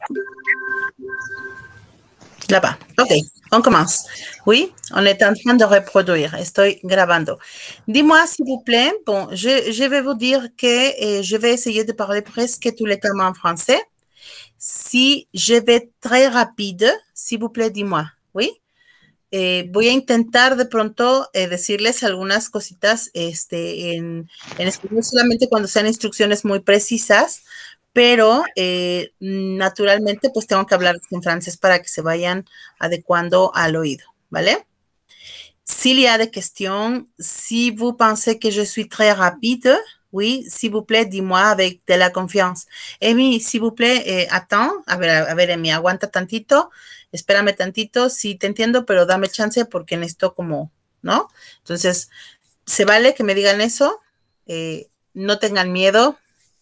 Là-bas. OK, on commence. Oui, on est en train de reproduire. Estoy grabando. Dis-moi, s'il vous plaît, bon, je vais vous dire que je vais essayer de parler presque tous les termes en français. Si je vais très rapide, s'il vous plaît, dis-moi. Oui. Voy a intentar de pronto decirles algunas cositas en español solamente cuando sean instrucciones muy precisas, pero naturalmente pues tengo que hablar en francés para que se vayan adecuando al oído, ¿vale? S'il y a des questions, si vous pensez que je suis très rapide, oui, s'il vous plaît, dis-moi avec de la confiance. Emi, s'il vous plaît, attends. A ver, Emi, aguanta tantito. Espérame tantito. Sí, te entiendo, pero dame chance porque en esto como, ¿no? Entonces, se vale que me digan eso. No tengan miedo.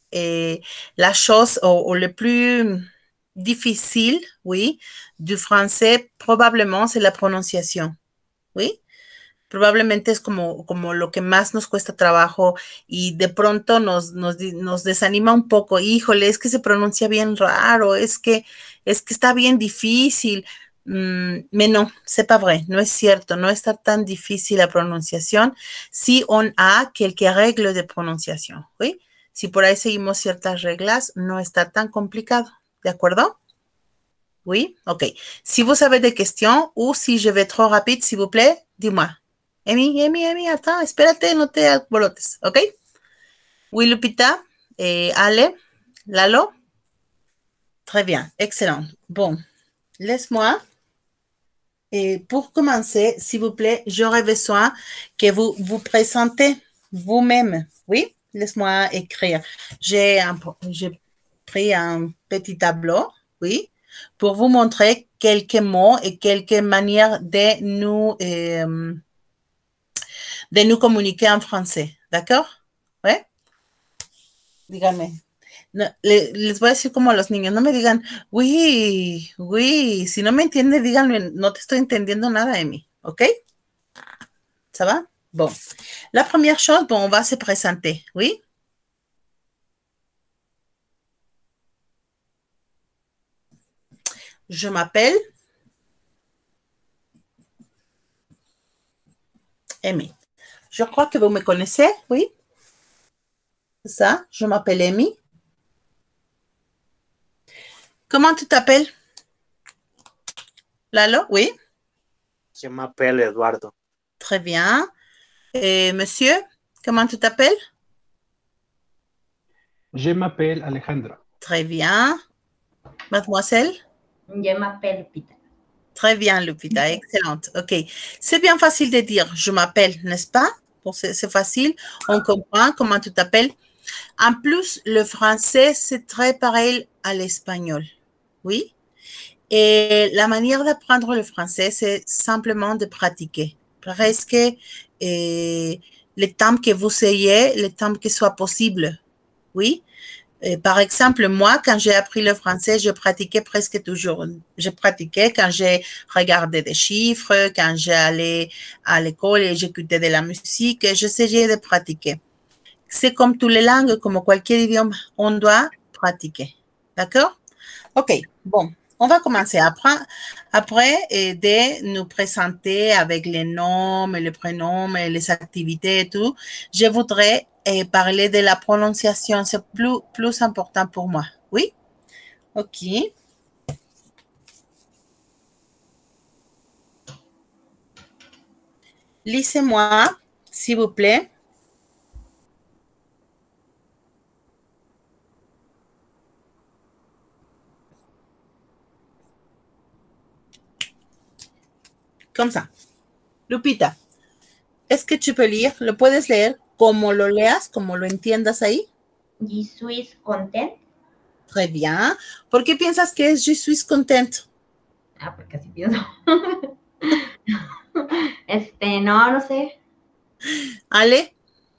La chose o le plus difficile, oui, du français, probablement, c'est la prononciation. Oui. Probablemente es como lo que más nos cuesta trabajo y de pronto nos desanima un poco. Híjole, es que se pronuncia bien raro, es que está bien difícil. Mais non, c'est pas vrai, no es cierto, no está tan difícil la pronunciación si on a quelques règles de pronunciación, ¿sí? Si por ahí seguimos ciertas reglas, no está tan complicado, ¿de acuerdo? Oui, ok. Si vous avez des questions ou si je vais trop rapide, s'il vous plaît, dis-moi. Emi, attends, espérate, no te alborotes, ¿ok? Oui, Lupita, Ale, Lalo. Très bien, excellent. Bon, laisse-moi. Pour commencer, s'il vous plaît, j'aurais besoin que vous vous présentez vous-même. Oui, laisse-moi écrire. J'ai pris un petit tableau, oui, pour vous montrer quelques mots et quelques manières de nous communiquer en français. ¿D'accord? ¿Eh? Díganme. No, les voy a decir como a los niños, no me digan, uy, si no me entiende, díganme, no te estoy entendiendo nada, Emi, ¿ok? Ça va? Bon. La première chose, bon, on va se présenter, oui? Je m'appelle Emi. Je crois que vous me connaissez, oui? C'est ça, je m'appelle Emi. Comment tu t'appelles? Lalo, oui? Je m'appelle Eduardo. Très bien. Et monsieur, comment tu t'appelles? Je m'appelle Alejandro. Très bien. Mademoiselle? Je m'appelle Lupita. Très bien, Lupita, excellente. OK. C'est bien facile de dire je m'appelle, n'est-ce pas? Bon, c'est facile, on comprend comment tu t'appelles. En plus, le français, c'est très pareil à l'espagnol. Oui? Et la manière d'apprendre le français, c'est simplement de pratiquer. Presque le temps que vous ayez, le temps que soit possible. Oui? Par exemple, moi, quand j'ai appris le français, je pratiquais presque toujours. Je pratiquais quand j'ai regardé des chiffres, quand j'allais à l'école et j'écoutais de la musique, j'essayais de pratiquer. C'est comme toutes les langues, comme cualquier idioma, on doit pratiquer. D'accord? OK, bon, on va commencer. Après de nous présenter avec les noms, les prénoms, les activités et tout, je voudrais parler de la prononciation. C'est plus important pour moi. Oui? OK. Lisez-moi, s'il vous plaît. Comme ça. Lupita, ¿es que tu peux lire? ¿Lo puedes leer como lo leas, como lo entiendas ahí? Je suis content. Très bien. ¿Por qué piensas que es je suis content? Ah, porque así pienso. No sé. Ale?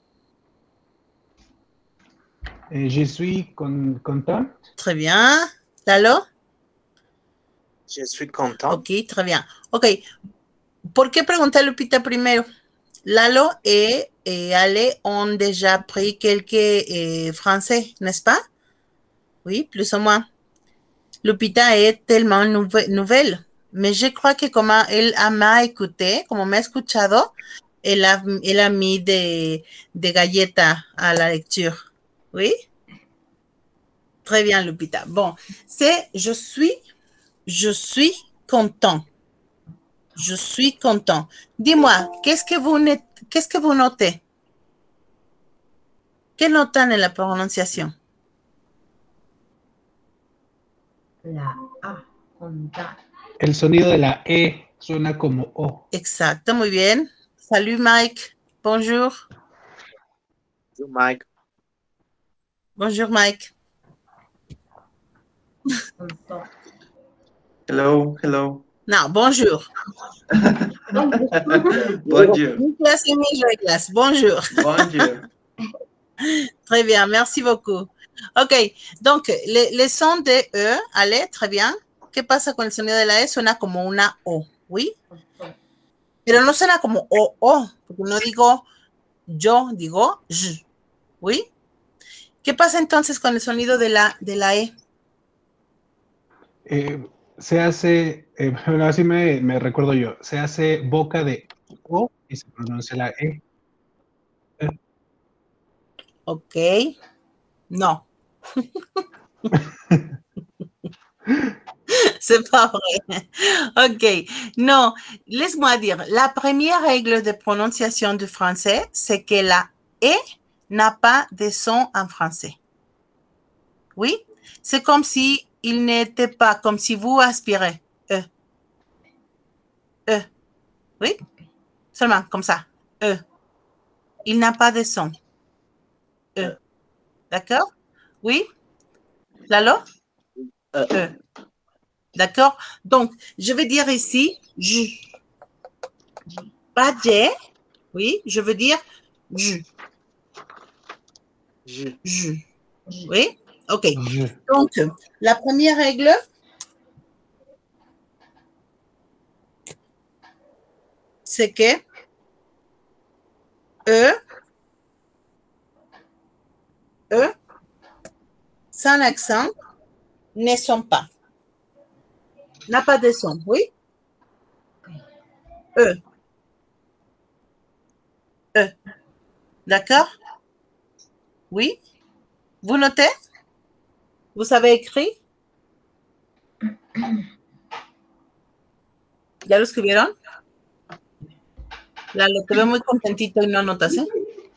Je suis content. Très bien. Lalo? Je suis content. Ok, très bien. Ok. ¿Por qué pregunté Lupita primero? Lalo et Ale ont déjà pris quelques français, n'est-ce pas? Oui, plus ou moins. Lupita est tellement nouvelle. Mais je crois que como él m'a écouté, como me ha escuchado, él a mis de galleta à la lecture. Oui? Très bien, Lupita. Bon, c'est je suis content. Je suis content. Dis-moi, qu'est-ce que vous notez? ¿Qué notan en la pronunciación? La A, contar. El sonido de la E suena como O. Exacto, muy bien. Salut Mike. Bonjour. You, Mike. Bonjour Mike. Contó. Hello, hello. No, bonjour. Bonjour. Mis clases y mis reglas. Bonjour. Bonjour. Très bien, merci beaucoup. Ok, donc les sons de E, allez, très bien. ¿Qué pasa con el sonido de la E? Suena como una O, ¿oui? Pero no suena como O, porque no digo yo, digo j, ¿oui? ¿Qué pasa entonces con el sonido de la E? Se hace, bueno, así me recuerdo yo, se hace boca de O y se pronuncia la E. Ok, no. C'est pas vrai. Ok, non. Laisse-moi dire, la première règle de prononciation du français, c'est que la E n'a pas de son en français. Oui? C'est comme si il n'était pas, comme si vous aspirez. E. E. Oui? Seulement comme ça. E. Il n'a pas de son. E. D'accord? Oui? Lalo? E. D'accord? Donc, je vais dire ici, je. Pas je. Oui, je veux dire je. Je. Oui? OK. Je. Donc, la première règle, c'est que E, sans accent, ne sont pas. N'a pas de son, oui? E. E. D'accord? Oui? Vous notez? Vous avez écrit? ¿Ya lo escribieron? Lalo, te veo muy contentito y no anotas, ¿eh?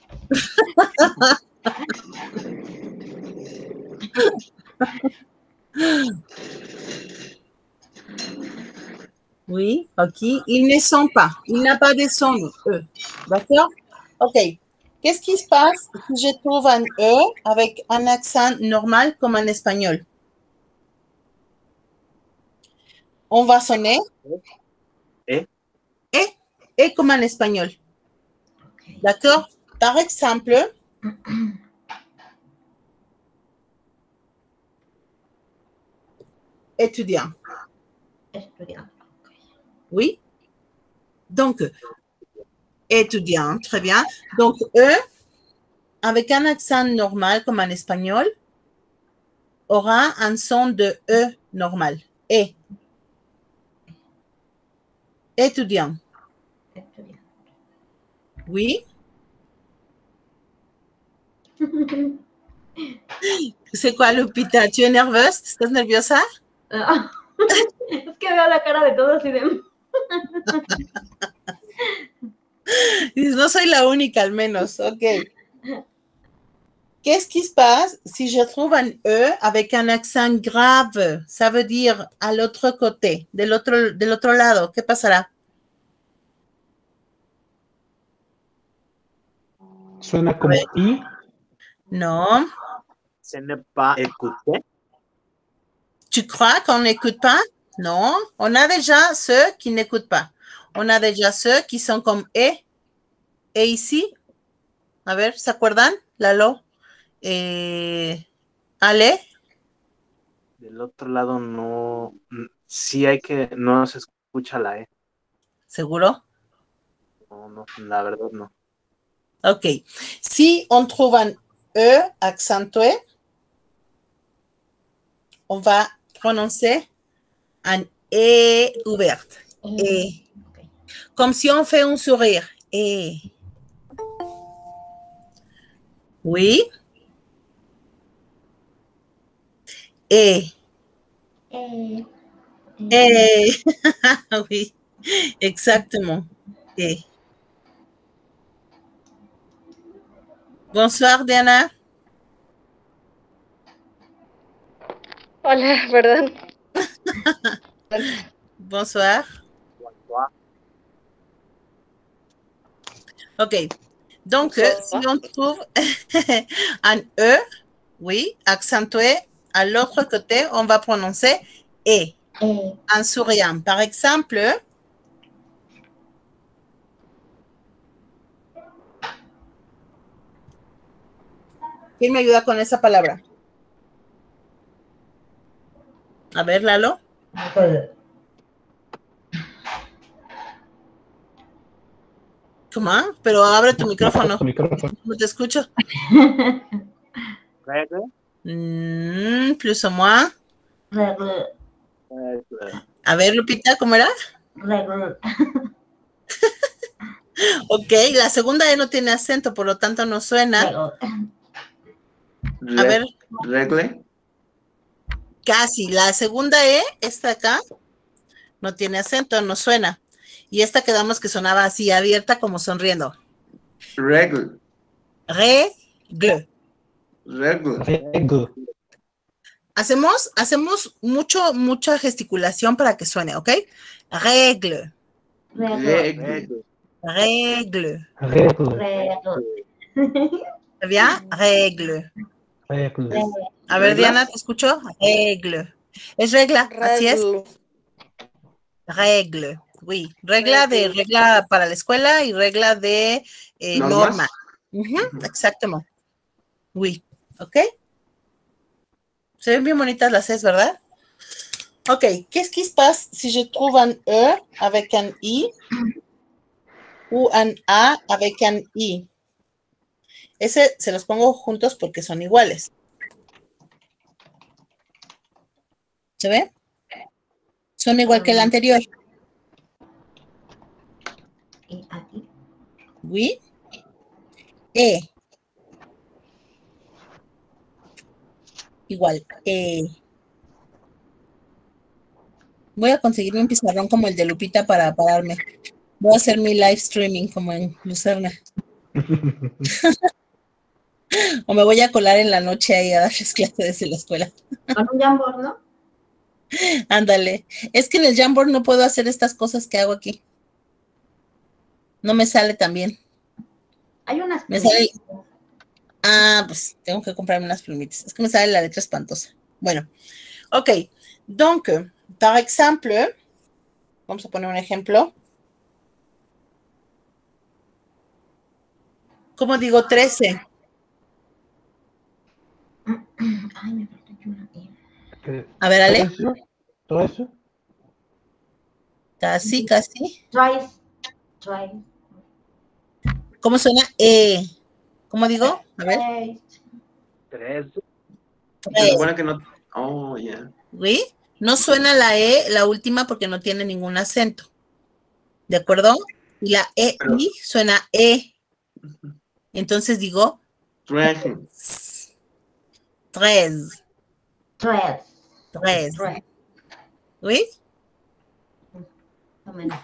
Oui, ok. Ils ne sont pas. Il n'a pas de son, eux. D'accord? OK. Qu'est-ce qui se passe si je trouve un E avec un accent normal comme en espagnol? On va sonner E. E comme en espagnol. D'accord? Par exemple, étudiant. Estudiante. Oui? Donc, étudiant, très bien. Donc, E, avec un accent normal comme en espagnol, aura un son de E normal. E. Étudiant. Estudiante. Oui? C'est quoi, Lupita? ¿Tu es nerviosa? ¿Estás nerviosa? Ah, es que veo la cara de todos y de... Dices, no soy la única, al menos. Ok. Qu'est-ce qui se passe si je trouve un E avec un accent grave? Ça veut dire à l'autre côté, del otro lado. ¿Qué pasará? Suena como I. Non. Ce n'est pas écouté. Tu crois qu'on n'écoute pas? Non. On a déjà ceux qui n'écoutent pas. On a déjà ceux qui sont comme E. Et ici, a ver, ¿se acuerdan? Lalo. Ale. Del otro lado no. Sí hay que. No se escucha la E. ¿Seguro? No, la verdad no. Ok. Si on trouve un E accentué, on va prononcer un E ouvert. E. Ok. Comme si on fait un sourire. E. Oui. E. Eh, E. Oui, exactement. E. Bonsoir, Diana. Hola, perdón. Bonsoir. OK. Donc, si on trouve un E, oui, accentué, à l'autre côté, on va prononcer E, en souriant. Par exemple, ¿quién me ayuda con esa palabra? A ver, Lalo. ¿Cómo? Pero abre tu micrófono. Tu micrófono. No te escucho. Regle. Plus o moins. Regle. Regle. A ver, Lupita, ¿cómo era? Regle. OK, la segunda E no tiene acento, por lo tanto no suena. Regle. A ver, Regle. casi. La segunda E, esta acá, no tiene acento, no suena. Y esta quedamos que sonaba así, abierta, como sonriendo. Regle. Regle. Regle. Regle. Hacemos mucha gesticulación para que suene, ¿ok? Regle. Regle. Regle. Regle. Regle. ¿Está bien? Regle. Regle. A ver, ¿Regla? Diana, ¿te escucho? Regle. Es regla, así es. Regle. Oui. Regla de regla para la escuela y regla de ¿Normas? norma. Exactamente. Oui. ¿Ok? Se ven bien bonitas las S, ¿verdad? OK. Qu'est-ce qui se passe si je trouve un E avec un I ou un A avec un I? Ese se los pongo juntos porque son iguales. ¿Se ve? Son igual que el anterior. Y aquí. Oui. E. Igual. E. Voy a conseguirme un pizarrón como el de Lupita para pararme. Voy a hacer mi live streaming como en Lucerna. O me voy a colar en la noche ahí a darles clases desde la escuela. Con un Jamboard, ¿no? Ándale. Es que en el Jamboard no puedo hacer estas cosas que hago aquí. No me sale tan bien. Hay unas. Me sale. Ah, pues tengo que comprarme unas plumitas. Es que me sale la letra espantosa. Bueno, OK. Donc, par exemple, vamos a poner un ejemplo. ¿Cómo digo 13? Ay, me faltó aquí una E. A ver, Ale. ¿Todo eso? Casi, casi. Twice. Twice. ¿Cómo suena? ¿Cómo digo? A ver. Tres. Se supone que no. Oh, ya. ¿Oui? No suena la E, la última, porque no tiene ningún acento. ¿De acuerdo? Y la E, Pero- I suena E. Entonces digo Regle. 13. Threads. 13. Threads. ¿Oui? Tomen.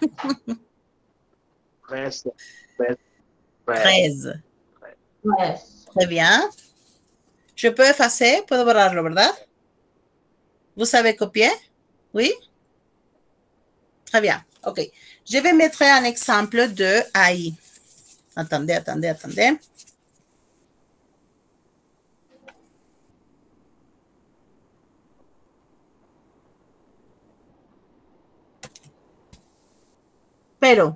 Tres. 13. Threads. Très bien. Je peux effacer, puedo borrarlo, ¿verdad? ¿Vous savez copier? Oui? Très bien. OK. Je vais mettre un exemple de AI. Attendez, attendez, attendez. Pero,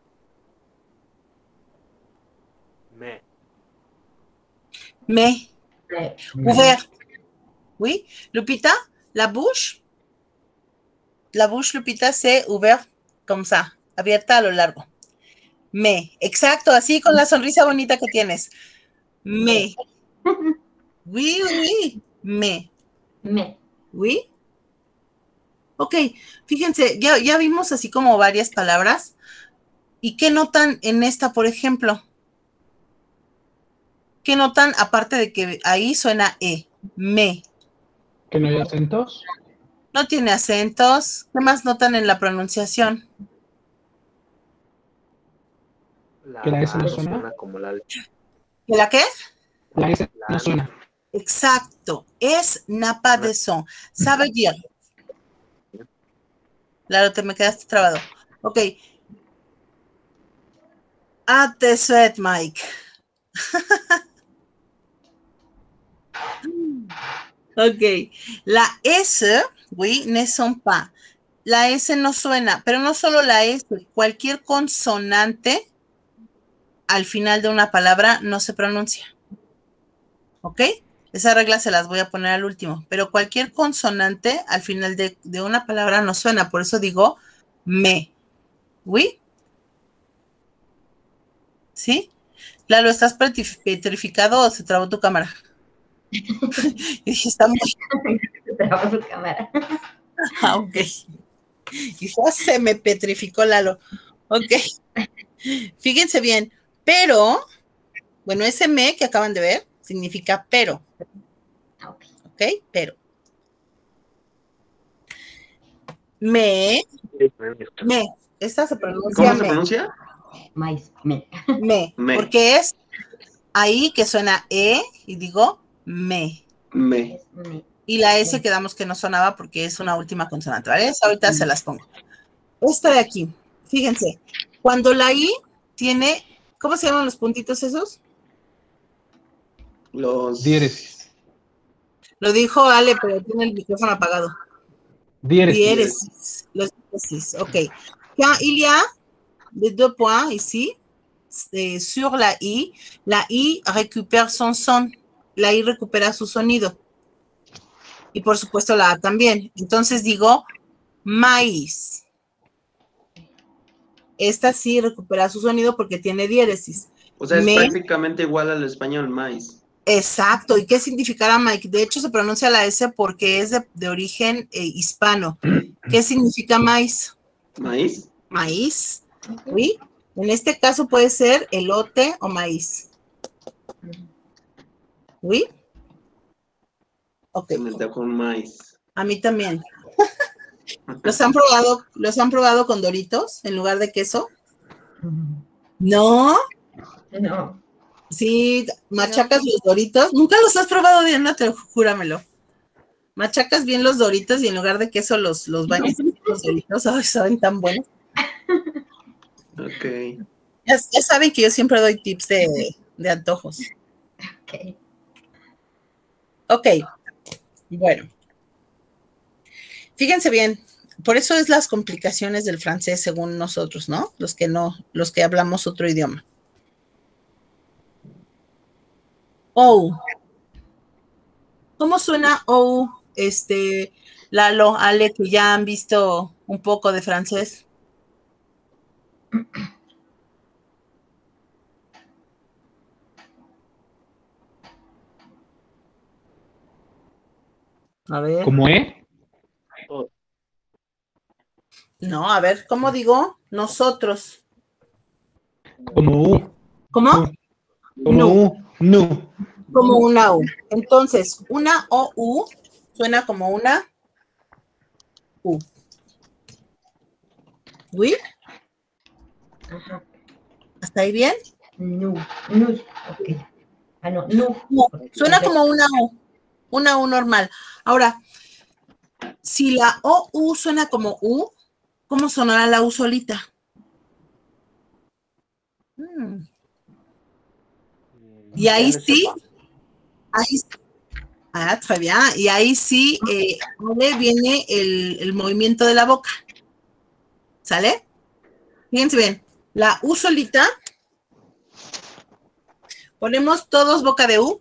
mais, ouvert. Oui? Lupita, la bouche, Lupita, c'est ouvert comme ça, abierta a lo largo. Me, exacto, así con la sonrisa bonita que tienes. Me. Oui, oui, me. Me. Oui? Ok, fíjense, ya vimos así como varias palabras. ¿Y qué notan en esta, por ejemplo? ¿Qué notan aparte de que ahí suena E? Me. Que no hay acentos. No tiene acentos. ¿Qué más notan en la pronunciación? Que la S no A suena. como la ¿De la qué? La S no suena. Exacto. Es n'a pas de son. Ça veut dire. Claro, te me quedaste trabado. Ok. Ah, te souhaite, Mike. Ok. La S, oui, ne son pas. La S no suena, pero no solo la S, cualquier consonante al final de una palabra no se pronuncia. ¿Ok? Esas reglas se las voy a poner al último, pero cualquier consonante al final de una palabra no suena, por eso digo me. ¿Oui? ¿Sí? Lalo, ¿estás petrificado o se trabó tu cámara? Y dije, está muy... Se trabó su cámara. Ah, ok. Y ya se me petrificó Lalo. Ok. Fíjense bien, pero, bueno, ese me que acaban de ver significa pero. Ok. ¿Ok? Pero. Me. Esta se pronuncia ¿Cómo se me. pronuncia? Maíz. Me. Me. Me. Porque es ahí que suena E y digo me. Me. Es me. Y la S quedamos que no sonaba porque es una última consonante, ¿vale? Ahorita se las pongo. Esta de aquí, fíjense, cuando la I tiene, ¿cómo se llaman los puntitos esos? Los... Diéresis. Lo dijo Ale, pero tiene el micrófono apagado. Diéresis. Diéresis. Los diéresis, ok. Quand il y a les deux points ici, sur la I récupère son son. La I recupera su sonido. Y por supuesto la A también. Entonces digo maíz. Esta sí recupera su sonido porque tiene diéresis. O sea, es Me, prácticamente igual al español, maíz. exacto. ¿Y qué significará Mike? De hecho, se pronuncia la S porque es de origen hispano. ¿Qué significa maíz? ¿Maíz? Maíz. ¿Sí? En este caso puede ser elote o maíz. ¿Sí? Ok. Se me dejó un maíz. A mí también. ¿Los han probado con Doritos en lugar de queso? ¿No? No. Sí, machacas los Doritos. Nunca los has probado, Diana, júramelo. Machacas bien los Doritos y en lugar de queso los bañas en los Doritos. Ay, saben tan buenos. Ok. Ya saben que yo siempre doy tips de antojos. Ok. Ok. Bueno. Fíjense bien. Por eso es las complicaciones del francés según nosotros, ¿no? Los que hablamos otro idioma. Oh. ¿Cómo suena oh? Lalo, Ale, que ya han visto un poco de francés. A ver. ¿Cómo E? No, a ver, ¿cómo digo? Nosotros. Como U. ¿Cómo? Como No. U. No. Como una U. Entonces, una OU suena como una U. ¿Oui? Ajá. ¿Hasta ahí bien? No. No. Ok. Ah, no. No. No, suena como una U normal. Ahora, si la OU suena como U, ¿cómo sonará la U solita? Y ahí sí, très bien, y ahí sí viene el movimiento de la boca. ¿Sale? Fíjense bien, la U solita, ponemos todos boca de U.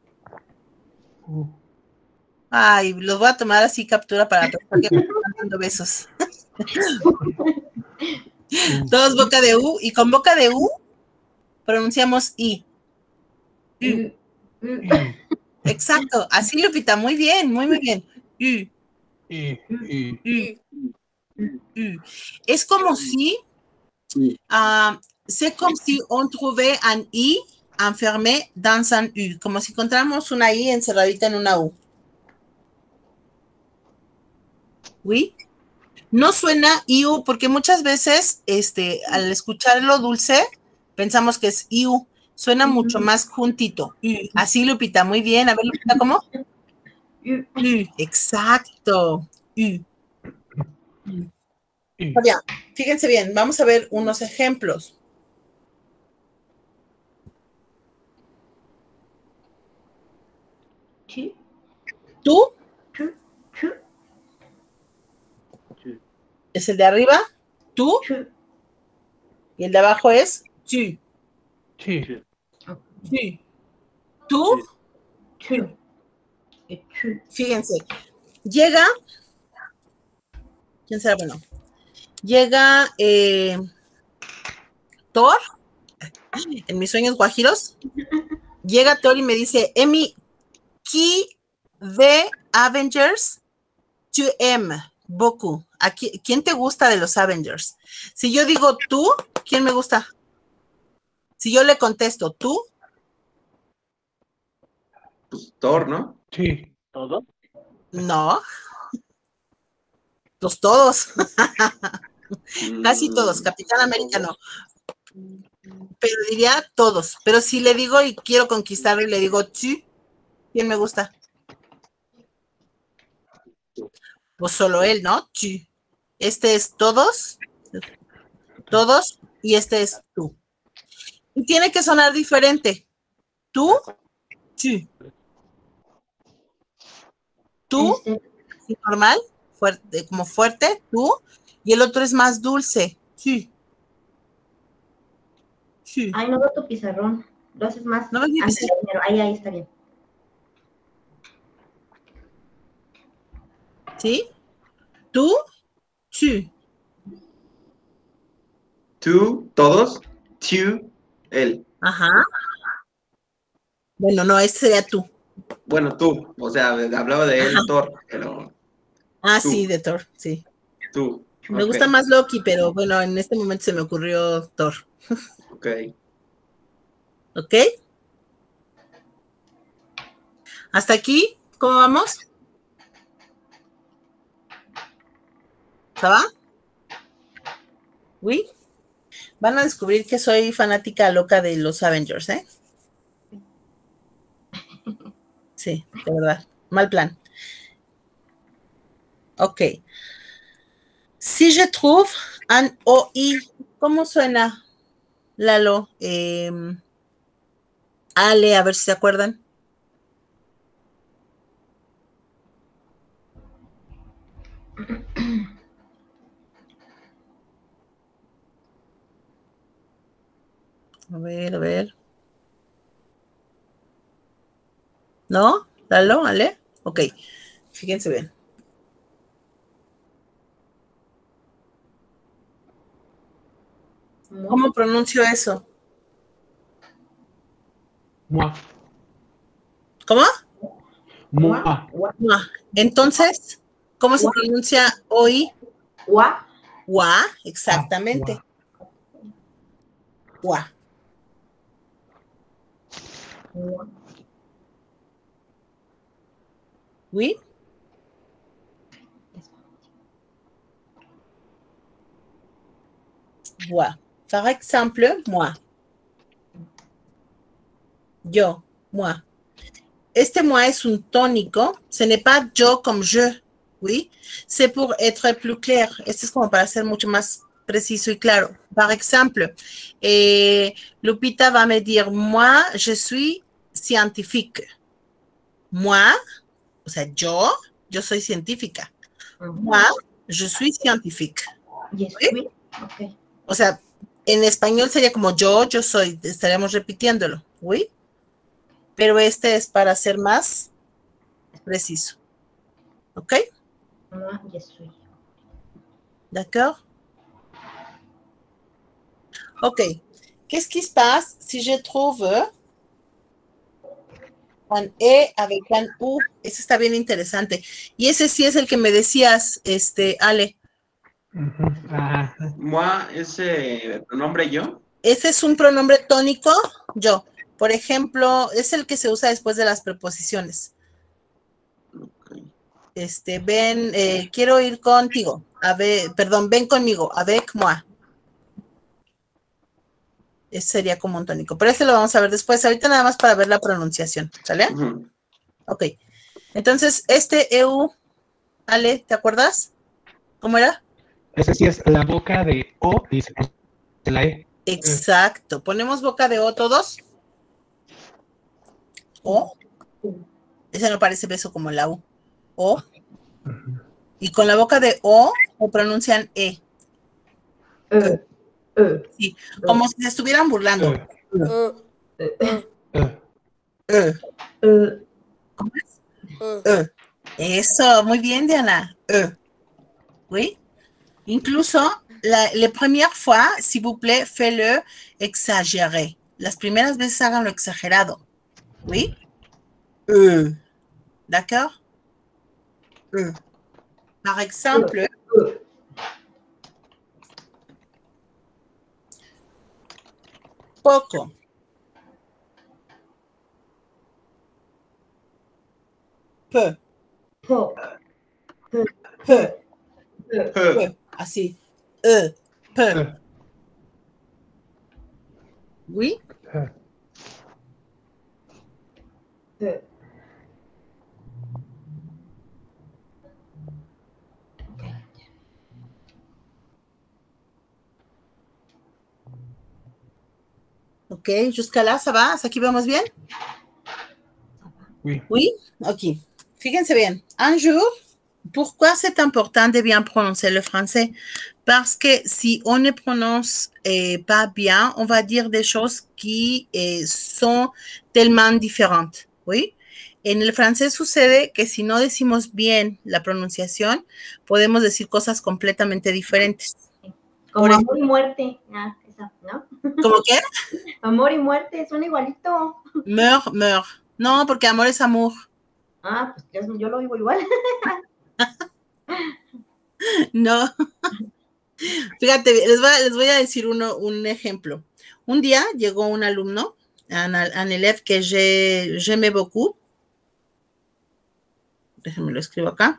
Ay, los voy a tomar así captura para pensar que me están dando besos. Todos boca de U, y con boca de U pronunciamos I. Exacto, así Lupita, muy bien, muy bien. Y, U. Es como si, c'est comme si on trouvait un I enfermé dans un U, como si encontráramos una I encerradita en una U. ¿Oui? No suena IU porque muchas veces, al escuchar lo dulce, pensamos que es IU. Suena mucho más juntito. U. Así, Lupita, muy bien. A ver, Lupita, ¿cómo? U. Exacto. U. Bien, fíjense bien, vamos a ver unos ejemplos. Tu. Tú Tu. Tu. Tu. es el de arriba, tú, Tu. y el de abajo es tu. sí. Tu. Tu. Tú, Tu. Et tu. fíjense, llega, ¿quién será? Bueno, llega Thor, en mis sueños guajiros, llega Thor y me dice, Emi, qui de Avengers tu aimes beaucoup? ¿Quién te gusta de los Avengers? Si yo digo tú, ¿quién me gusta? Si yo le contesto tú, Pues Thor, ¿no? Sí. ¿Todo? no, los todos, casi todos, Capitán América no, pero diría todos, pero si le digo y quiero conquistarlo y le digo tú, ¿quién me gusta? Pues solo él, ¿no? Tú. Este es todos, y este es tú. Y tiene que sonar diferente. Tú, tú. Tú, normal, fuerte, como fuerte, tú, y el otro es más dulce. Sí. Sí. Ay, no veo tu pizarrón. Lo haces más. ¿No ves mi pizarrón? Ahí está bien. ¿Sí? Tú, tú. Tú, todos. Tu, él. Ajá. Bueno, no, ese sería tú. Bueno, tú. O sea, hablaba de él, Ajá. Thor, pero Ah, tú. sí, de Thor, sí. Tú. Me Ok, gusta más Loki, pero bueno, en este momento se me ocurrió Thor. ok. ¿Ok? ¿Hasta aquí? ¿Cómo vamos? ¿Se va? ¿Oui? Van a descubrir que soy fanática loca de los Avengers, ¿eh? Sí, de verdad. Mal plan. Ok. Si je trouve un OI, ¿cómo suena, Lalo? Ale, a ver si se acuerdan. A ver, a ver. ¿No? ¿Lalo? ¿Ale? Ok, fíjense bien. ¿Cómo pronuncio eso? Mua. ¿Cómo? Mua. Mua. Entonces, ¿cómo se pronuncia OI? Ua. Ua, exactamente. Ua. ¿Oui? Moi. Par exemple, moi. Yo, moi. Este moi es un tónico. Ce n'est pas yo comme je. Oui. C'est pour être plus clair. Este es como para ser mucho más preciso y claro. Par exemple, Lupita va me dire, moi, je suis scientifique. Moi, o sea, yo soy científica. Moi, je suis scientifique. Yes, ¿Sí? oui. Ok. O sea, en español sería como yo soy, estaríamos repitiéndolo, ¿oui? Pero este es para ser más preciso. ¿Ok? Moi, yes, oui. D'accord? Ok. Qu'est-ce qui se passe si je trouve un E avec un U. Ese está bien interesante. Y ese sí es el que me decías, Ale. Ujú. Ah, Moi, ese pronombre yo. Ese es un pronombre tónico, yo. Por ejemplo, es el que se usa después de las preposiciones. Ok. Ven, quiero ir contigo. Perdón, ven conmigo. Avec moi. Ese sería como un tónico. Pero ese lo vamos a ver después. Ahorita nada más para ver la pronunciación. ¿Sale? Ujú. Ok. Entonces, EU, Ale, ¿te acuerdas? ¿Cómo era? ese sí es la boca de O, dice la E. Exacto. Ponemos boca de O todos. O. Ese no parece beso como la U. O. Ujú. Y con la boca de O pronuncian E. Sí, como si se estuvieran burlando. E. ¿Cómo es? Eso, muy bien, Diana. Oui. Incluso, la première fois, s'il vous plaît, fais-le exagéré. Las primeras veces háganlo exagerado. Oui. D'accord? Par exemple, poco. Peu. Peu. Peu. Así. Peu. Oui. Ok, jusqu'à là, ça va? ¿Hasta aquí vamos bien? Oui. Oui? Ok. Fíjense bien. Un jour, pourquoi c'est important de bien prononcer le français? Parce que si on ne prononce pas bien, on va dire des choses qui sont tellement différentes. ¿Oui? En el francés sucede que si no decimos bien la pronunciación, podemos decir cosas completamente diferentes. Como Por amor y muerte. Ah, esa, ¿no? ¿Cómo qué? Amor y muerte, suena igualito. Meurt, meurt. No, porque amor es amor. Ah, pues yo lo digo igual. No. Fíjate, les voy a decir un ejemplo. Un día llegó un alumno, un élève que j'aimais beaucoup. Déjenme lo escribo acá.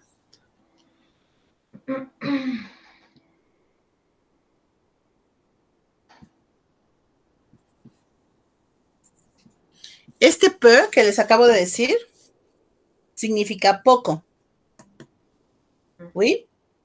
Este peu que les acabo de decir significa poco. ¿Oui?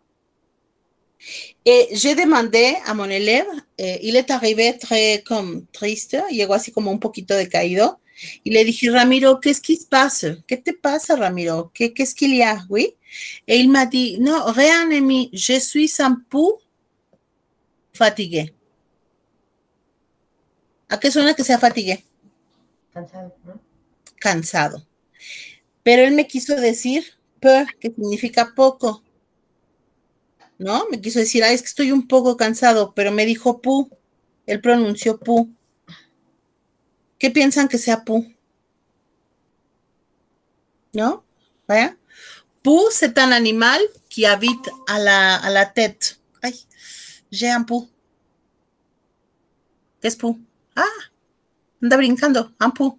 Et j'ai demandé a mon élève, il est arrivé très comme triste, llegó así como un poquito decaído, y le dije, Ramiro, qu'est-ce qui se passe? ¿Qué te pasa, Ramiro? Qu'est-ce qu'il y a? ¿Oui? Et il m'a dit, non, rien, ami, je suis un peu fatigué. ¿A qué suena que sea fatigué? Cansado, ¿no? Cansado. Pero él me quiso decir peu, que significa poco, ¿no? Me quiso decir, es que estoy un poco cansado, pero me dijo pu. Él pronunció pu. ¿Qué piensan que sea pu? ¿No? ¿Vaya? Pu, c'est un animal qui habite à la tête. Ay, j'ai un pu. ¿Qué es pu? Ah, anda brincando, un pu.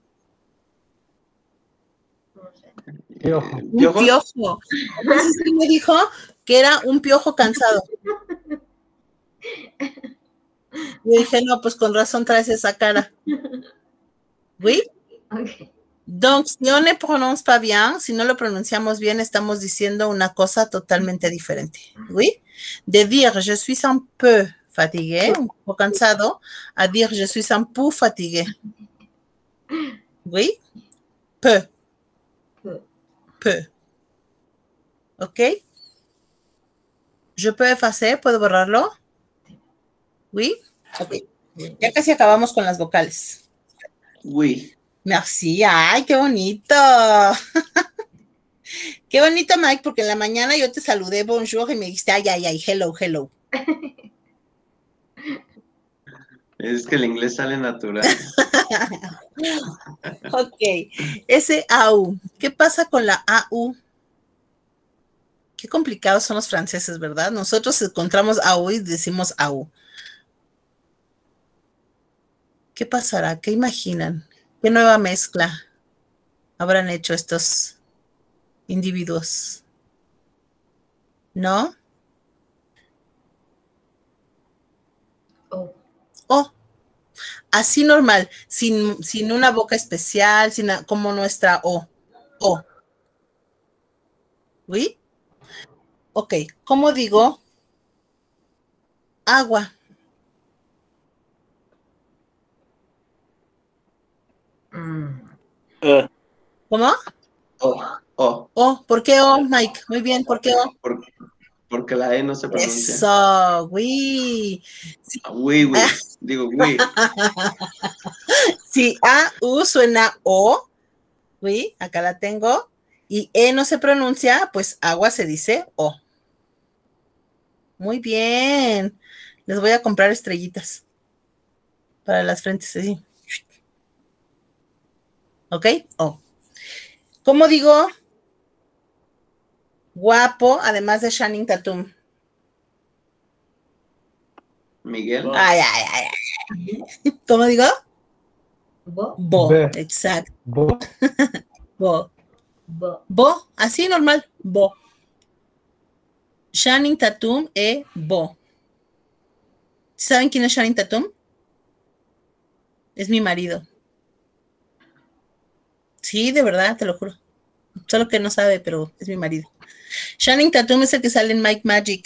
No sé. Piojo. Un ¿Piojos? piojo. Entonces él me dijo que era un piojo cansado. Y dije, no, pues con razón traes esa cara. ¿Oui? Ok. Donc, si on ne prononce pas bien, si no lo pronunciamos bien, estamos diciendo una cosa totalmente diferente. ¿Oui? De dire je suis un peu fatigué, un poco cansado, a dire je suis un peu fatigué. ¿Oui? Peu, peu. ¿Ok? Je peux effacer, ¿puedo borrarlo? ¿Oui? Ok. Ya casi acabamos con las vocales. Oui. Merci. Ay, qué bonito. Qué bonito, Mike, porque en la mañana yo te saludé bonjour y me dijiste, ay, ay, ay, hello, hello. Es que el inglés sale natural. Ok, ese AU. ¿Qué pasa con la AU? Qué complicados son los franceses, ¿verdad? Nosotros encontramos AU y decimos AU. ¿Qué pasará? ¿Qué imaginan? ¿Qué nueva mezcla habrán hecho estos individuos? ¿No? Oh, Oh, así normal, sin una boca especial, como nuestra O. O. ¿Oui? Ok, ¿cómo digo? Agua. ¿Cómo? O, O, ¿por qué O, Mike? Muy bien, ¿por qué O? por- porque la E no se pronuncia. Eso, oui. Sí, Oui, oui. Digo, oui. si A, U suena O, oui, acá la tengo, y E no se pronuncia, pues agua se dice O. Muy bien. Les voy a comprar estrellitas para las frentes, así. ¿Ok? O. ¿Cómo digo? Guapo, además de Channing Tatum. Miguel. Ay, ay, ay, ay. ¿Cómo digo? bo, Bo, Be. exacto. Bo. Bo. bo. Bo, así normal. Bo. Channing Tatum e Bo. ¿Saben quién es Channing Tatum? Es mi marido. Sí, de verdad, te lo juro. Solo que no sabe, pero es mi marido. Channing Tatum es el que sale en Mike Magic.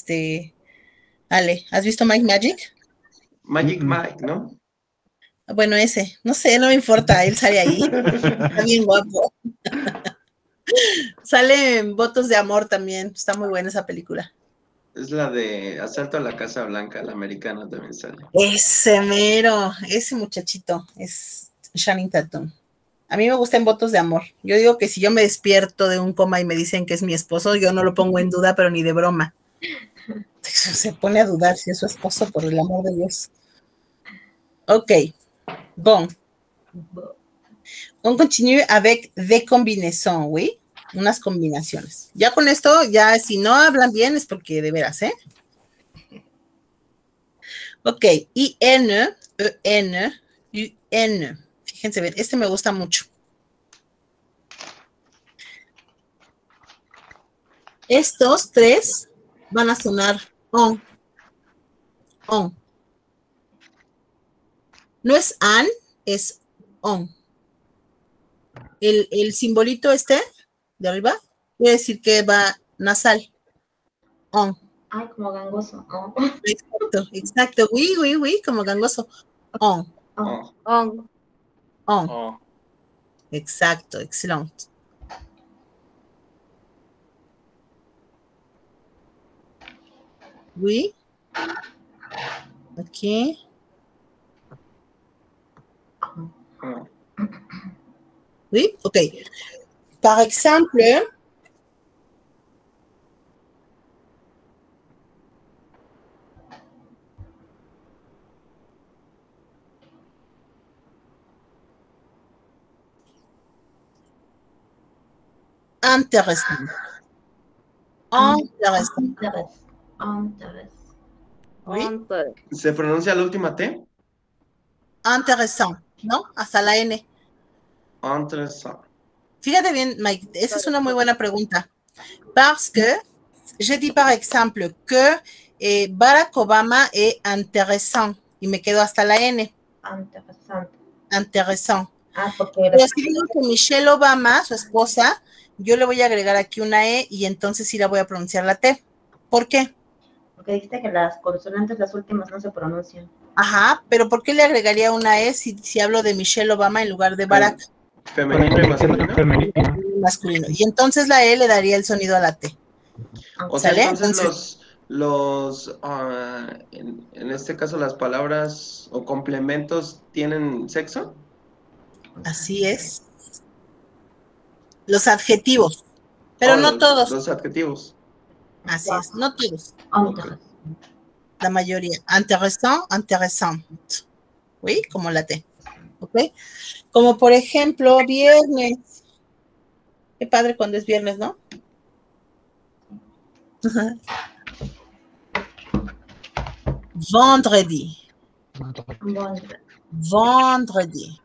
Ale, ¿has visto Mike Magic? Magic Mike, ¿no? Bueno, ese. No sé, no me importa. Él sale ahí. Está bien guapo. Sale en Votos de Amor también. Está muy buena esa película. Es la de Asalto a la Casa Blanca, la americana también sale. Ese mero, ese muchachito es Channing Tatum. A mí me gustan Votos de Amor. Yo digo que si yo me despierto de un coma y me dicen que es mi esposo, yo no lo pongo en duda, pero ni de broma. Se pone a dudar si es su esposo, por el amor de Dios. Ok, bon. Bo. On continue avec des combinaisons, oui. Unas combinaciones. Ya con esto, ya si no hablan bien es porque de veras, ¿eh? Ok, I-N, E-N, U-N. Fíjense bien, este me gusta mucho. Estos tres van a sonar on, on. No es an, es on. El simbolito este de arriba quiere decir que va nasal. On. Ay, como gangoso. Oh, Exacto, exacto. Oui, oui, oui, como gangoso. On, oh. Oh, on. Oh. Exacto, excelente. Oui. Aquí. oh. Oui, ok. Par exemple, intéressant. Intéressant. Antares. Antares. Oui, ¿Se pronuncia la última T? intéressant, ¿no? Hasta la N. Intéressant. Fíjate bien, Mike, esa es una muy buena pregunta. Parce que, je dis par exemple que Barack Obama es intéressant y me quedo hasta la N. Interesante. Intéressant. Ah, porque Pero si digo que Michelle Obama, su esposa, yo le voy a agregar aquí una E y entonces sí la voy a pronunciar la T. ¿Por qué? porque dijiste que las consonantes, las últimas, no se pronuncian. Ajá, pero ¿por qué le agregaría una E si hablo de Michelle Obama en lugar de Barack? Femenino y masculino. Femenino. Masculino. Y entonces la E le daría el sonido a la T. O sea, ¿Sale? entonces en este caso las palabras o complementos tienen sexo. Así es. Los adjetivos, pero O no todos. los adjetivos. Así es, no todos. Antares. la mayoría. Intéressant, intéressante. ¿Sí? Como la T. ¿Ok? Como por ejemplo, viernes. Qué padre cuando es viernes, ¿no? Vendredi. Vendredi.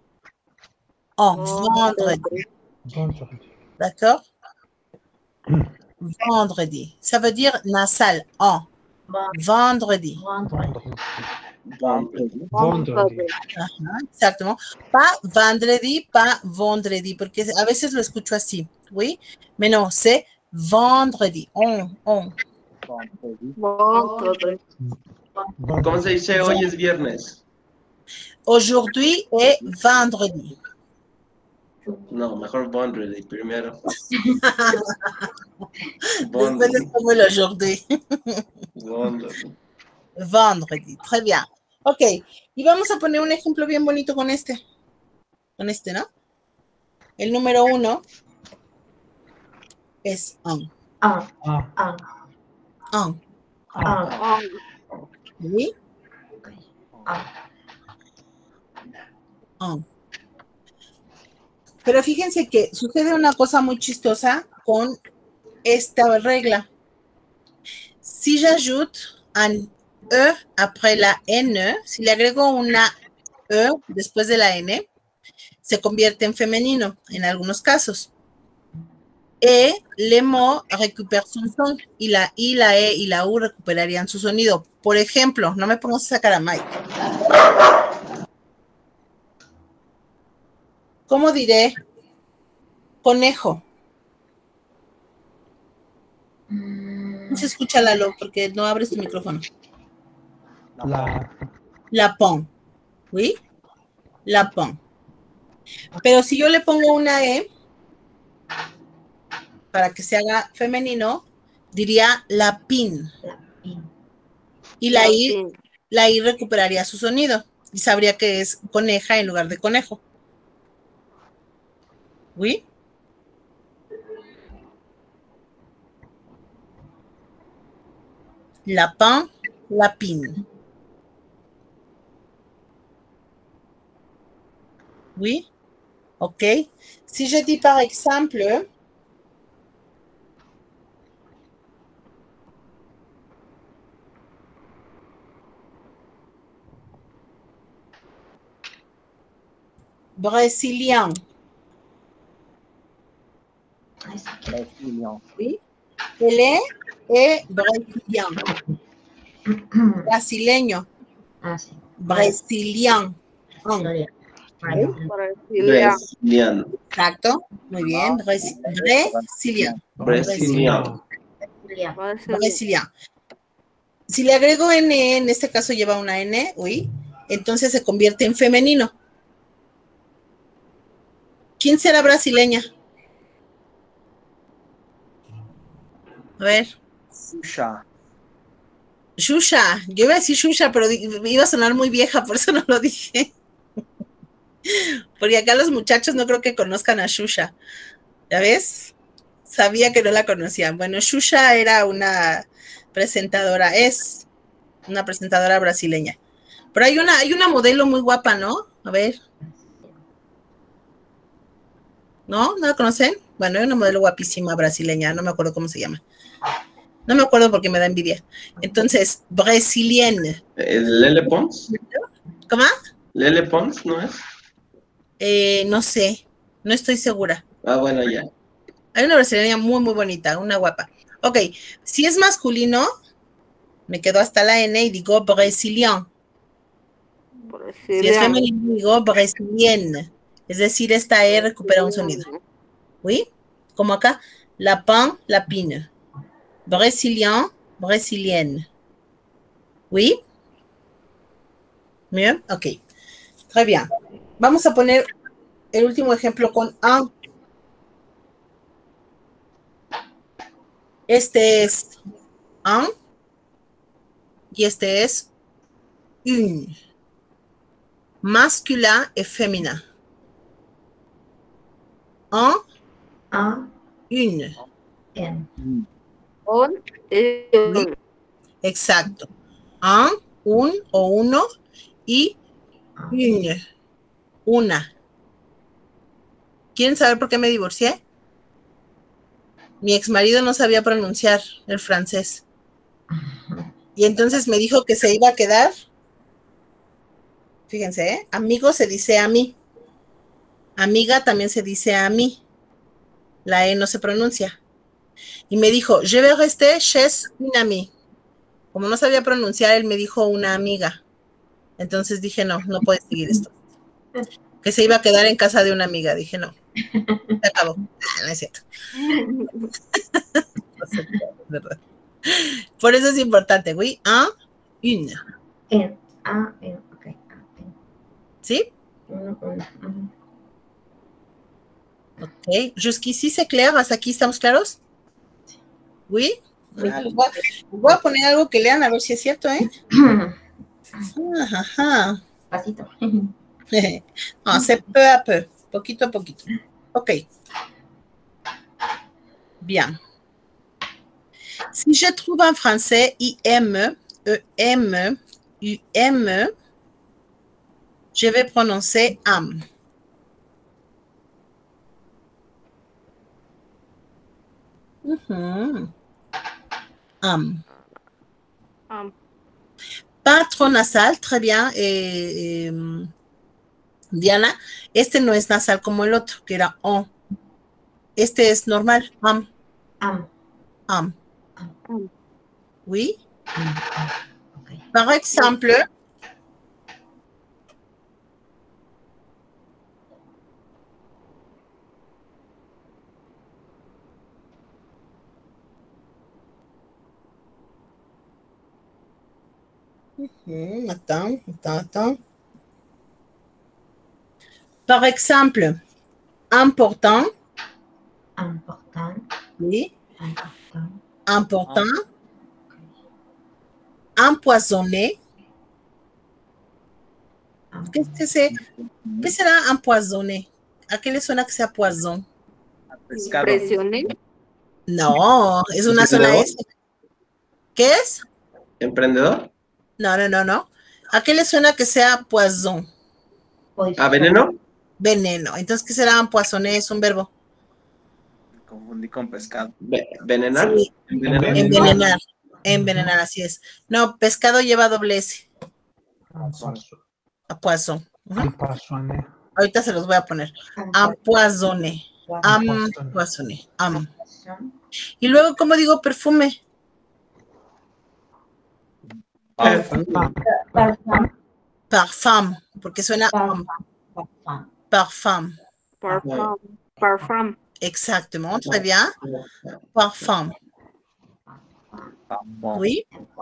Oh, vendredi. D'accord? Vendredi. Ça veut dire nasal. Oh. Vendredi. Ajá, exactement. Pas vendredi, pas vendredi, porque a veces lo escucho así, ¿oui? Mais non, c'est vendredi. On. ¿Cómo se dice hoy es viernes? Aujourd'hui est vendredi. No, mejor vendredi primero. Después les pongo el aujourd'hui. Vendredi. Vendredi. Très bien. Ok. Y vamos a poner un ejemplo bien bonito con este. Con este, ¿no? El número 1 es on. On. ¿Sí? On. Pero fíjense que sucede una cosa muy chistosa con esta regla. Si j'ajoute un E après la N, si le agrego una E después de la N, se convierte en femenino en algunos casos. Le mots récupèrent son son. Y la I, la E y la U recuperarían su sonido. Por ejemplo, no me pongas a sacar a Mike. ¿Cómo diré conejo? No se escucha, Lalo, porque no abres tu micrófono. Lapón. ¿Sí? Lapón. Pero si yo le pongo una E, para que se haga femenino, diría lapín. Y la I recuperaría su sonido. Y sabría que es coneja en lugar de conejo. ¿Sí? Lapin, lapine. Oui? OK. Si je dis par exemple, brésilien. Oui? Pelé est brésilien. Brasileño. Brésilien. Brasiliano. Exacto. Muy bien. Brésilien. Brésilien. Si le agrego N, en este caso lleva una N, uy, entonces se convierte en femenino. ¿Quién será brasileña? A ver. Xuxa. Yo iba a decir Xuxa, pero iba a sonar muy vieja, por eso no lo dije. Porque acá los muchachos no creo que conozcan a Xuxa. ¿Ya ves? Sabía que no la conocían. Bueno, Xuxa era una presentadora, es una presentadora brasileña. Pero hay una modelo muy guapa, ¿no? A ver. ¿No? ¿No la conocen? Bueno, hay una modelo guapísima brasileña, no me acuerdo cómo se llama. No me acuerdo porque me da envidia. Entonces, brésilienne. ¿Lele Pons? ¿Cómo? ¿Lele Pons no es? No sé, no estoy segura. Ah, bueno, ya. Hay una brasileña muy, muy bonita, una guapa. Ok, si es masculino, me quedo hasta la N y digo brésilien. Si es femenino, digo brésilienne. Es decir, esta E recupera un sonido. ¿Sí? Como acá, lapin, lapine. Brésilien, brésilienne. ¿Sí? Bien, ok. Très bien. Vamos a poner el último ejemplo con un. Este es un y este es une. Masculin et féminin. Un, une. En. ¿Sí? Exacto. un, un o uno y une, una. ¿Quieren saber por qué me divorcié? Mi ex marido no sabía pronunciar el francés. Y entonces me dijo que se iba a quedar. Fíjense, ¿eh? Amigo se dice a mí. Amiga también se dice a mí. La E no se pronuncia. Y me dijo, je vais rester chez une amie. Como no sabía pronunciar, él me dijo una amiga. Entonces dije, no, no puede seguir esto. Que se iba a quedar en casa de una amiga. Dije, no, se acabó. No es cierto. No sé, es verdad. Por eso es importante, oui, un, une. Ok. ¿Sí? Uno. Ok. Jusqu'ici, c'est clair. ¿Hasta aquí estamos claros? Oui. Voy a poner algo que lean a ver si es cierto, ¿eh? Ajá. Pasito. No, c'est peu à peu, poquito a poquito. Ok. Bien. Si je trouve en français IM, EM, UM, je vais prononcer am. Am. Pas trop nasal, très bien. Diana, este no es nasal como el otro, que era on. Este es normal, am. Am. Oui. Okay. Par exemple, attends. Par exemple, important. Oui. Important. Empoisonné. ¿Qué será empoisonné? ¿A qué le suena que sea poison? Pescado. Presioné. No, es una sola S. ¿Qué es? ¿Emprendedor? No. ¿A qué le suena que sea poison? ¿A veneno? Veneno. Entonces, ¿qué será empoisonné? Es un verbo. Me confundí con pescado. ¿Venenar? Sí. Envenenar. Envenenar, así es. No, pescado lleva doble S. Poisson. Empoisonné. Ahorita se los voy a poner. Empoisonné. Empoisonné. Y luego, ¿cómo digo perfume? Parfum, porque suena parfum. Parfum. Exactement, très bien. Parfum. Oui,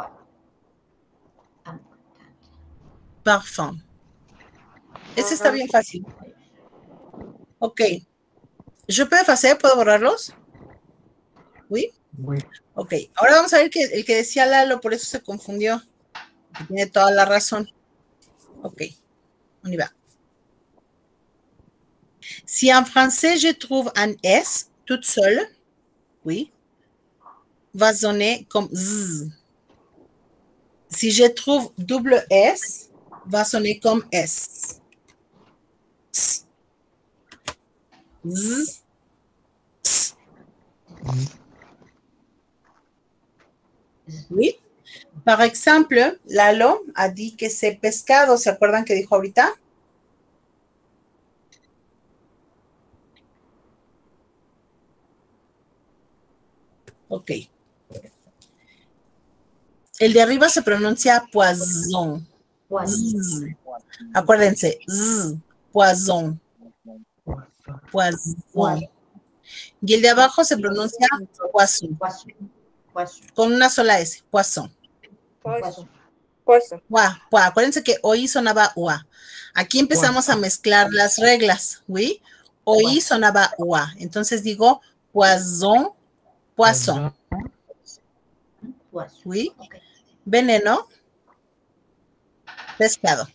parfum. Ese está bien fácil. Ok. ¿Yo puedo hacer? ¿Puedo borrarlos? ¿Oui? Oui. Ok. Ahora vamos a ver que el que decía Lalo, por eso se confundió. Tiene toda la razón. Ok. On y va. Si en français je trouve un S toute seule, oui, va sonner comme Z. Si je trouve double S, va sonner comme S. Z. Z. Oui. Par exemple, Lalo a dit que c'est pescado. ¿Se acuerdan que dijo ahorita? Ok. El de arriba se pronuncia poisson. Z. Acuérdense, Z, poisson. Poisson. Y el de abajo se pronuncia poisson. Con una sola S, poisson. Acuérdense que hoy sonaba ua. Aquí empezamos a mezclar las reglas, ¿oui? Hoy sonaba ua. Entonces digo poisson, poisson. ¿Oui? Veneno, pescado.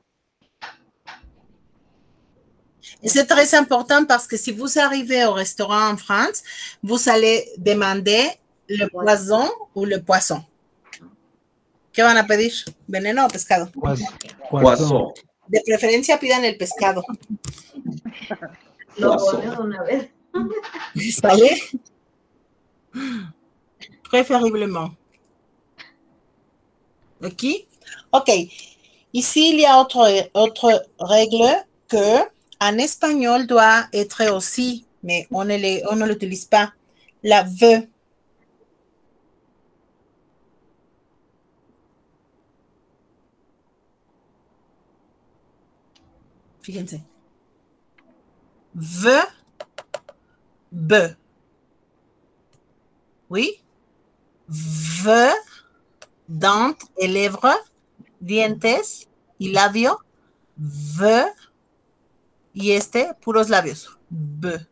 Et c'est très important parce que si vous arrivez au restaurant en France, vous allez demander le poisson ou le poisson. ¿Qué van a pedir? ¿Veneno o pescado? Poisson. De preferencia pidan el pescado. Lo Poisson. volvemos una vez. ¿Sale? Préférablement. OK? OK. Ici, il y a autre règle que en espagnol doit être aussi, mais on ne l'utilise pas. La veut. Fíjense. Veut, be. Oui? Veut, dents et lèvres, dientes y labio. Veut, y puros labios. Be.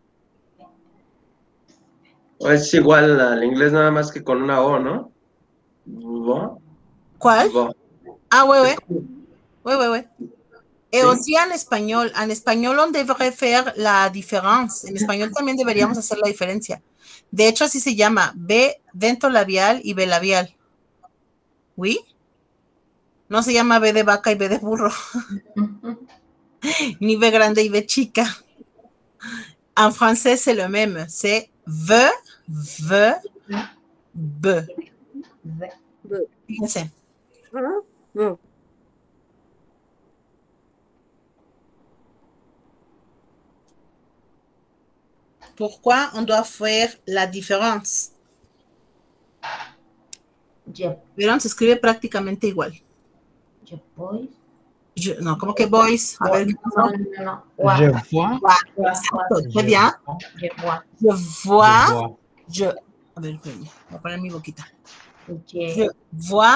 Es igual al inglés, nada más que con una O, ¿no? Vo. ¿Cuál? Vo. Ah, ouais. Et aussi en espagnol, on devrait faire la différence. En español también deberíamos hacer la diferencia. De hecho, así se llama B ventolabial y B labial. ¿Oui? No se llama B de vaca y B de burro. Ni B grande y B chica. En français, c'est le même. C'est ve, be. Fíjense. Pourquoi on doit faire la différence? Vieron, se escribe prácticamente igual. Boys. No, ¿cómo que boys? A ver, Je vois. exacto, très bien. Je vois. A ver, espérenme, voy a poner mi boquita. Je vois.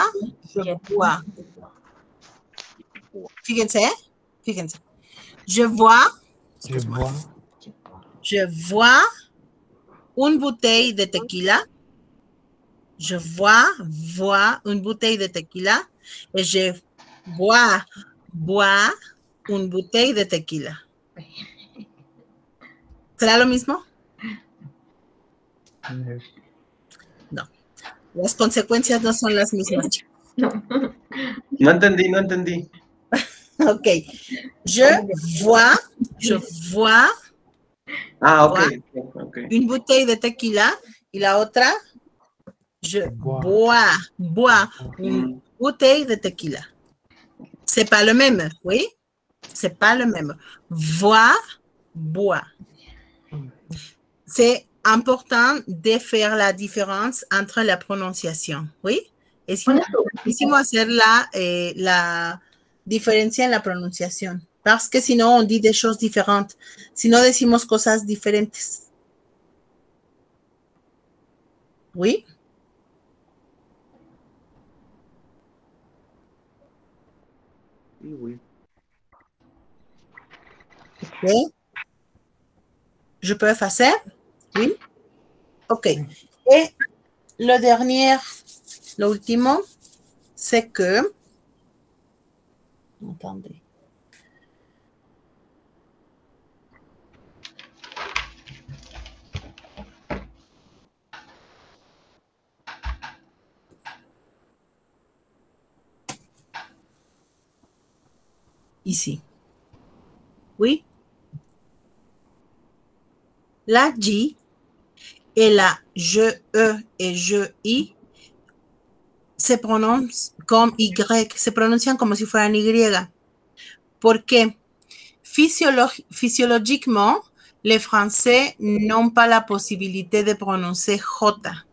Fíjense. Je vois une bouteille de tequila. Je vois une bouteille de tequila. Et je bois une bouteille de tequila. ¿Será lo mismo? No. Las consecuencias no son las mismas, chicos. No entendí. Ok. Je vois Ah, ok. une bouteille de tequila y la otra, je bois une bouteille de tequila. C'est pas le même, oui? C'est pas le même. Voir, boire. C'est important de faire la différence entre la prononciation, oui? Hicimos hacer la diferencia en la pronunciación, parce que sinon on dit des choses différentes, si no decimos cosas diferentes. Oui? Oui. Ok. Je peux effacer? Oui? Ok. Et le dernier, l'ultimo, c'est que... Attendez. Ici. Oui? La J et la je, E et je, I se prononcent comme Y, se pronuncian como si fueran Y. ¿Por qué? Physiologiquement, les Français n'ont pas la possibilité de prononcer J.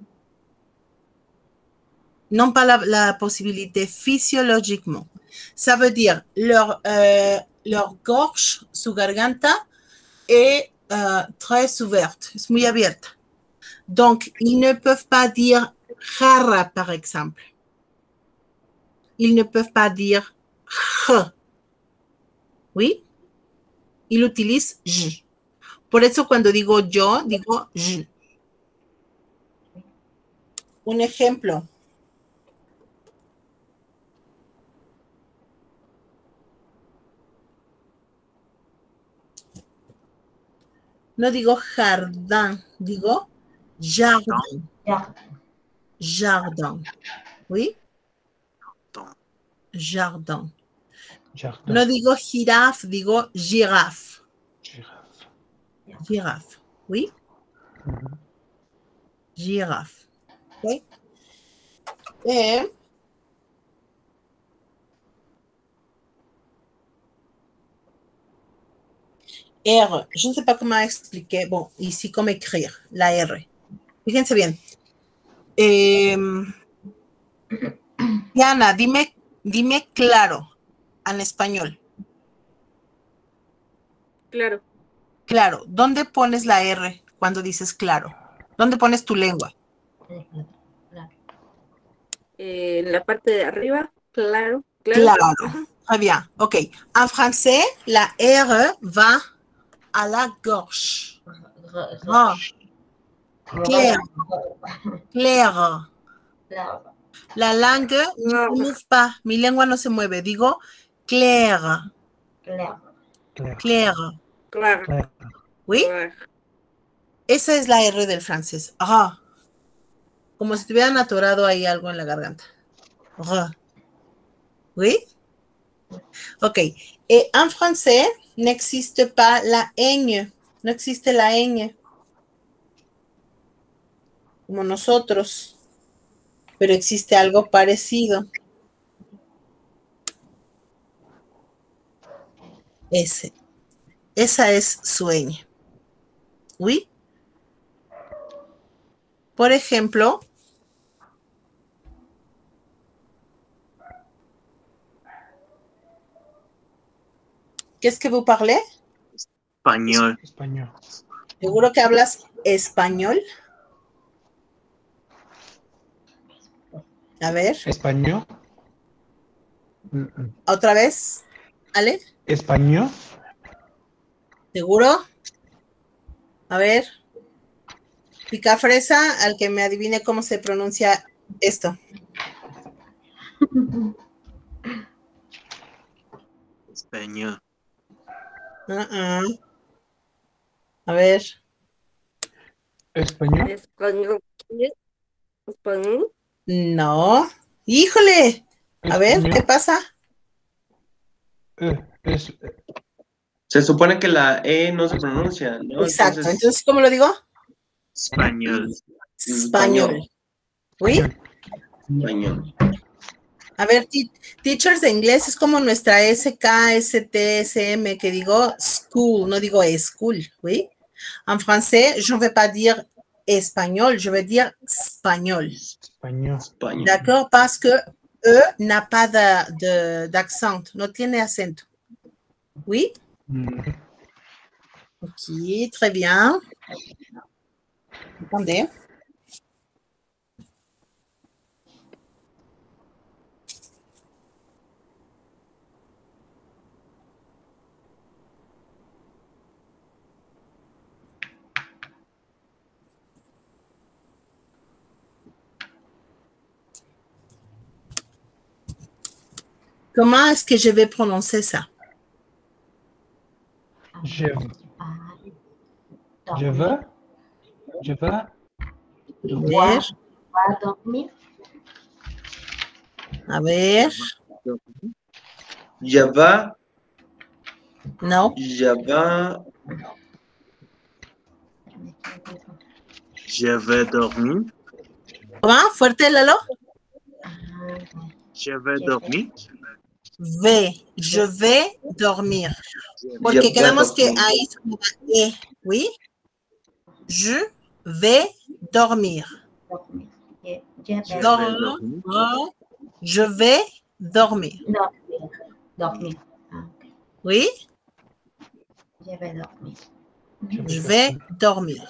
N'ont pas la possibilité physiologiquement. Ça veut dire leur gorge, su garganta, est très ouverte, es muy abierta. Donc, ils ne peuvent pas dire jarra, par exemple. Ils ne peuvent pas dire j. ¿Oui? Ils utilisent j. Por eso cuando digo yo, digo j. Un ejemplo. No digo jardin, digo jardin. Jardin. ¿Oui? Jardin. Jardin. No digo girafe, digo girafe. Girafe. Girafe. Oui? Ujú. Girafe. Ok? Et R, je ne sais pas comment expliquer. Bon, ici, comment écrire la R. Fíjense bien. Diana, dime claro en español. Claro. Claro. ¿Dónde pones la R cuando dices claro? ¿Dónde pones tu lengua? En la parte de arriba, claro. Claro. Ajá. Très bien. OK. En français, la R va à la gauche. Ah, clair. Clair. La langue ne se move pas. Mi lengua no se mueve. Digo clair. Claro. Clair. Claro. Claro. ¿Oui? Claro. Esa es la R del francés. Ah. Como si te hubieran atorado ahí algo en la garganta. Ah. ¿Oui? Ok. En français, n'existe pas la ñ. No existe la ñ. Como nosotros. Pero existe algo parecido. Esa es su ñ. ¿Oui? Por ejemplo, ¿qu'est-ce que vous parlez? Español. Español. ¿Seguro que hablas español? A ver, Español. Mm-mm. otra vez. ¿Ale? Español. ¿Seguro? A ver. Pica fresa, al que me adivine cómo se pronuncia esto. Español. A ver. Español. Español. Español. No. ¡Híjole! A ver, Español. ¿qué pasa? Es Se supone que la E no se pronuncia, ¿no? Exacto. Entonces, ¿cómo lo digo? Español. Español. ¿Oui? Español. A ver, teachers de inglés es como nuestra SK, ST, SM, que digo school, no digo school, ¿oui? En français, je ne vais pas dire espagnol, je vais dire espagnol. español. Español. D'accord? Parce que E n'a pas d'accent, no tiene acento. ¿Oui? Mm. Ok, très bien. Attendez. Comment est-ce que je vais prononcer ça? Je veux. Je veux. Je veux. A ver. A ver. Ya va, No. ya va, Je vais dormir. ¿Cómo? ¿Fuerte, Lalo? Je vais dormir. Je vais dormir. ya Porque va quedamos que dormir. ahí suena E, ¿oui? Je vais dormir. Je vais dormir. Je vais dormir. Dormir. ¿Oui? Je vais dormir. Je vais dormir.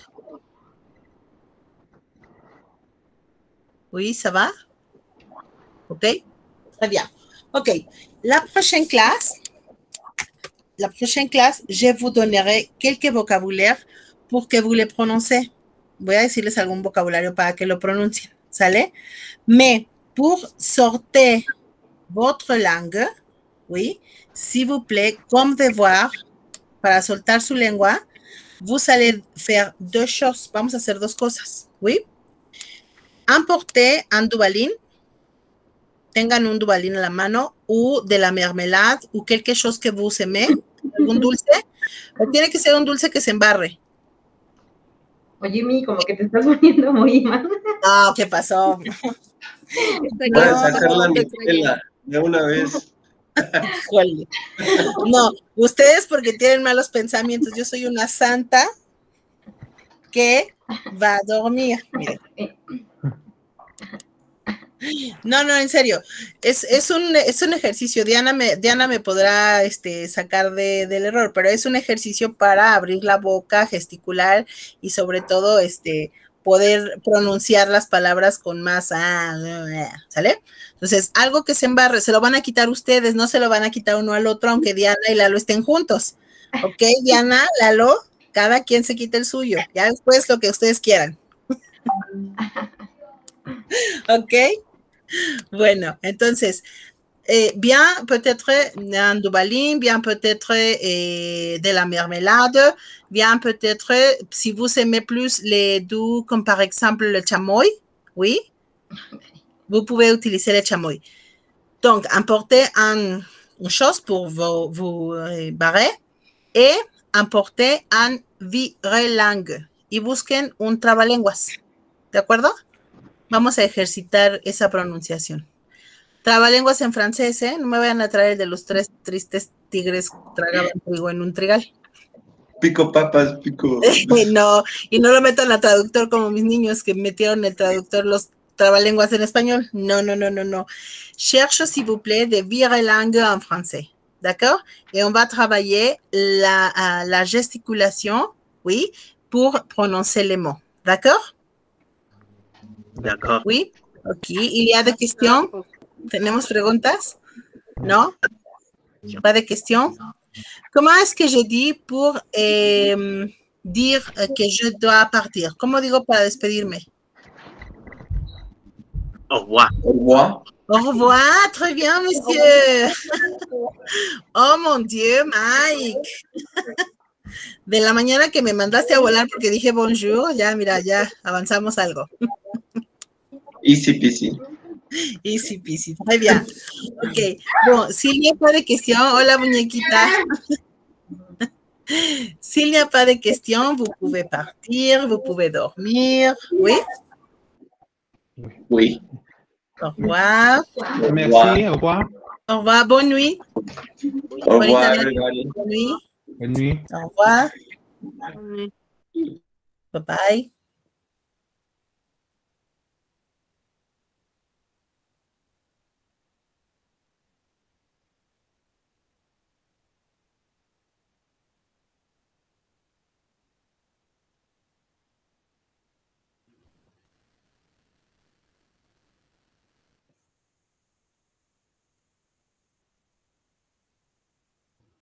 Oui, ça va? OK? Très bien. OK. La prochaine classe, je vous donnerai quelques vocabulaires pour que vous les prononcez. Voy a decirles algún vocabulario para que lo pronuncien. ¿Sale? Mais pour sortir votre langue, oui, s'il vous plaît, comme devoir, para soltar su lengua, vous allez faire deux choses. Vamos a hacer dos cosas, oui. Emporter un Duvalin, tengan un dubalín a la mano, o de la mermelade, o quelque chose que vous aimez, algún dulce, o tiene que ser un dulce que se embarre. Oye, Mi, como que te estás poniendo muy mal. No, ¿qué pasó? Puedes sacar la Nutella de una vez. Híjole. No, ustedes porque tienen malos pensamientos. Yo soy una santa que va a dormir. Miren. No, en serio. Es un ejercicio. Diana me podrá sacar del error, pero es un ejercicio para abrir la boca, gesticular y sobre todo poder pronunciar las palabras con más ¿sale? Entonces, algo que se embarre, se lo van a quitar ustedes, no se lo van a quitar uno al otro, aunque Diana y Lalo estén juntos. ¿Ok, Diana, Lalo? Cada quien se quita el suyo. Ya después lo que ustedes quieran. ¿Ok? Bueno, entonces, bien peut-être un dubalín, bien peut-être de la mermelade, bien peut-être si vous aimez plus les doux, comme par exemple le chamoy, oui, vous pouvez utiliser le chamoy. Donc, importez une chose pour vous barrer et importez un virelangue y busquen un trabalenguas. ¿De acuerdo? Vamos a ejercitar esa pronunciación. Trabalenguas en francés, ¿eh? No me vayan a traer el de los 3 tristes tigres que tragaban trigo en un trigal. Pico papas, pico. No, y no lo metan a traductor como mis niños que metieron el traductor los trabalenguas en español. No. Cherche, s'il vous plaît, des virelangues en français. D'accord? Et on va travailler la gesticulation, oui, pour prononcer les mots. D'accord? D'accord. Oui? Ok. Il y a des questions? ¿Tenemos preguntas? ¿No? ¿Pas de questions? Comment est-ce que je dis pour dire que je dois partir? ¿Cómo digo para despedirme? Au revoir. Au revoir. Au revoir, très bien, monsieur. Oh, mon Dieu, Mike. De la mañana que me mandaste a volar porque dije bonjour, ya, mira, ya avanzamos algo. Easy peasy. Easy peasy, très bien. Ok, bon, s'il n'y a pas de questions, hola muñequita. S'il n'y a pas de questions, vous pouvez partir, vous pouvez dormir. Oui? Oui. Au revoir. Merci, au revoir. Au revoir, bonne nuit. Au revoir, Bonita noche. everybody. Bonne nuit. Bonne nuit. Au revoir. Bye bye.